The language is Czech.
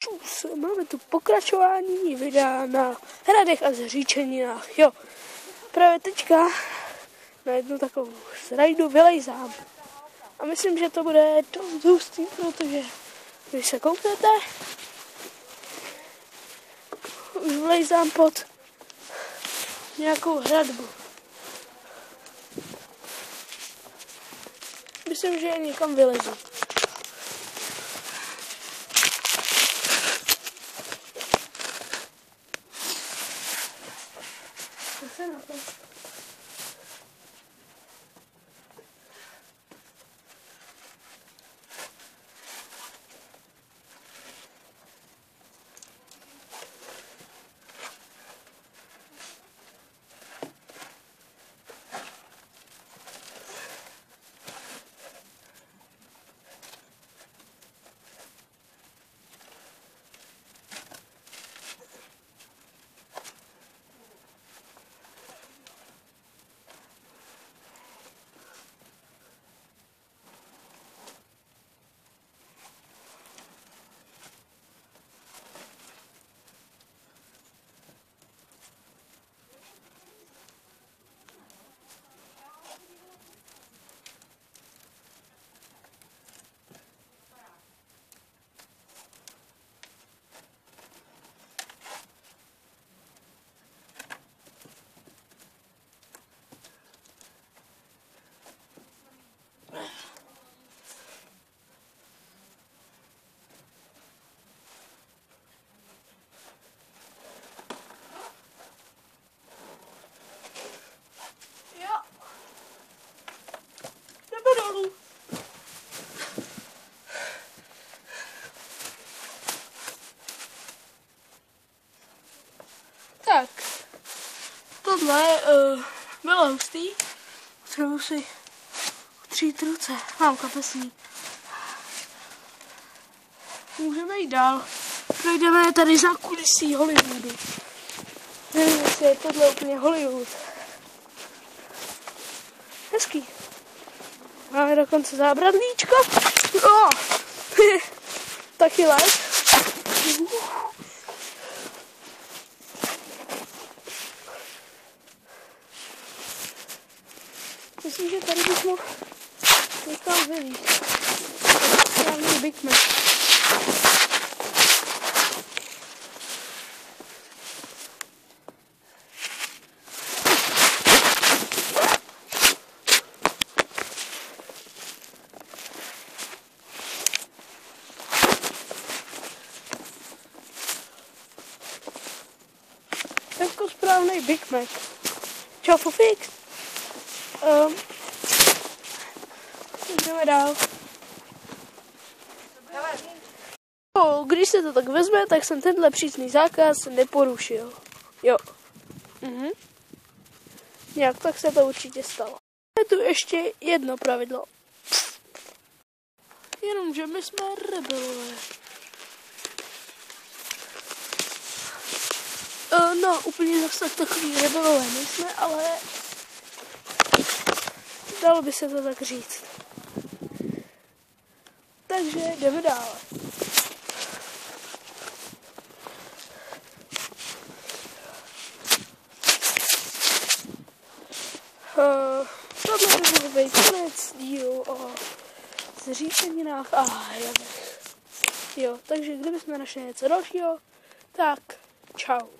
Máme tu pokračování videa na hradech a zříčeninách. Jo, právě teďka na jednu takovou zrajdu vylejzám. A myslím, že to bude dost hustý, protože když se kouknete, už vlejzám pod nějakou hradbu. Myslím, že je někam vylezu. Co se na to? Tak, tohle bylo hustý. Potřebuji si utřít ruce. Mám kapesní. Můžeme jít dál. Projdeme tady za kulisí Hollywoodu. Nevím, jestli je tohle úplně Hollywood. Hezký. Máme dokonce zábradlíčko. Oh! Taky like. Myslím, že tady bych mohl někam vylít. Správný Big Mac. Jako správný Big Mac. Čau, fix. Jdeme dál. Když se to tak vezme, tak jsem tenhle přísný zákaz neporušil. Jo. Nějak tak se to určitě stalo. Je tu ještě jedno pravidlo. Jenomže my jsme rebelové. No, úplně zase takový rebelové nejsme, ale dalo by se to tak říct. Takže jdeme dále. Tohle by byl konec dílu o zříčeninách a hradech. Jo, takže kdybychom našli něco dalšího, tak čau.